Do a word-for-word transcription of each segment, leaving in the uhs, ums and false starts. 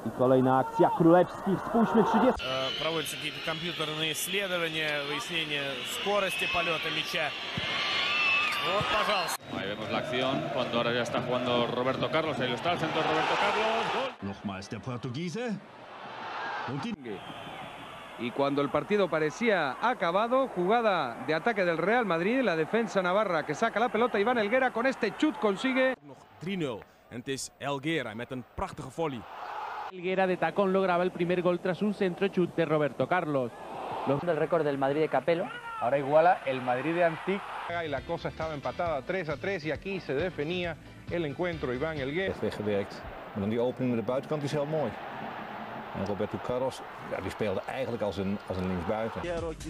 I kolejna akcja Królewskich. Spójrzmy, trzydzieści. Проводятся какие-то компьютерные исследования, выяснение скорости полета мяча. Вот, пожалуйста. Ahí vemos la acción cuando ahora ya está jugando Roberto Carlos. Ahí lo está el centro Roberto Carlos. Gol. Nochmals der Portugiese. Y cuando el partido parecía acabado, jugada de ataque del Real Madrid, la defensa navarra que saca la pelota, Iván Helguera con este chut consigue Nog drie nul en het is Helguera met een prachtige volley. Helguera de tacón lograba el primer gol tras un centro chut de Roberto Carlos. El récord del Madrid de Capello. Ahora iguala el Madrid de Antic. Y la cosa estaba empatada tres a tres y aquí se definía el encuentro. Iván Helguera. Weggewerkt. Maar dan die opening met de buitenkant is heel mooi. En Roberto Carlos, ja, die speelde eigenlijk als een, als een linksbuiten.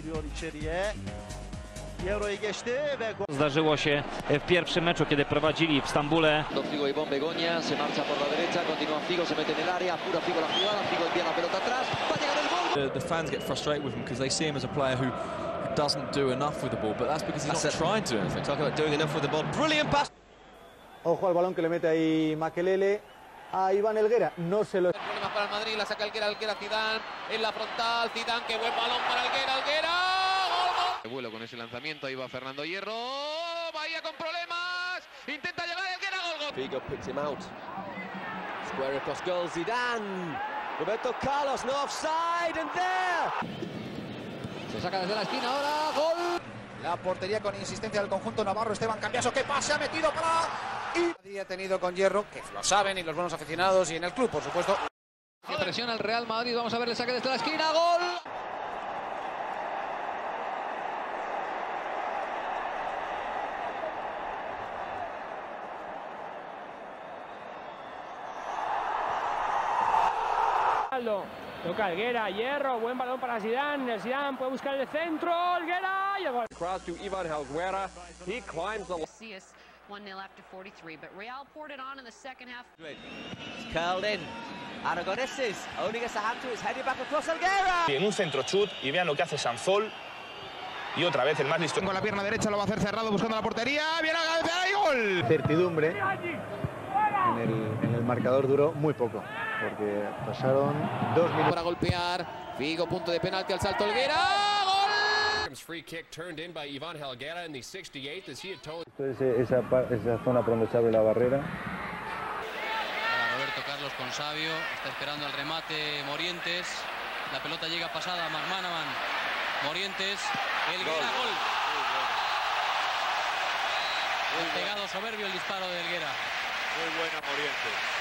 Zdarzyło się w pierwszym meczu, kiedy prowadzili w Stambule. Do Figo y Begoña, se marcha por la derecha, continúa Figo, se mete en el área, apura Figo la jugada, Figo envía la pelota atrás, va a llegar el gol. The, the fans get frustrated with him because they see him as a player who doesn't do enough with the ball, but that's because he's that's not trying to do anything. Talking about doing enough with the ball, brilliant pass. Ojo al balón que le mete ahí Makelele a Iván Helguera, no se lo... Problemas para el Madrid, la saca Helguera, Helguera, Zidane, en la frontal, Zidane, qué buen balón para Helguera, Helguera, gol, gol. De vuelo con ese lanzamiento, ahí va Fernando Hierro, Bahía con problemas, intenta llegar Helguera, gol, gol. Figo picks him out, square across goal, Zidane, Roberto Carlos, no offside, and there. Se saca desde la esquina ahora, gol. La portería con insistencia del conjunto navarro, Esteban Cambiaso, que pase ha metido para... Y ha tenido con Hierro, que lo saben y los buenos aficionados y en el club, por supuesto. Que presiona el Real Madrid, vamos a ver, le saque desde la esquina, gol. Toca Helguera, Hierro, buen balón para Zidane, el Zidane puede buscar el centro, Helguera y el gol. Cross to Iván Helguera, he climbs the... one nil after forty-three, but Real poured it on in the second half. It's curled in. Aragoneses only gets a hand to his heading back across Helguera. En un centro chut y vean lo que hace Sansol. Y otra vez el más listo. Con la pierna derecha lo va a hacer cerrado buscando la portería. Viene a la cabeza y gol. Certidumbre en el, en el marcador duró muy poco, porque pasaron dos minutos. Para golpear, Figo, punto de penalti al salto Helguera, gol. Free kick turned in by Iván Helguera in the sixty-eighth as he had told. Esa, esa zona por donde se abre la barrera. Ahora Roberto Carlos con Savio, está esperando el remate Morientes. La pelota llega pasada a McManaman. Morientes, Helguera, gol. gol. Pegado soberbio el disparo de Helguera. Muy buena Morientes.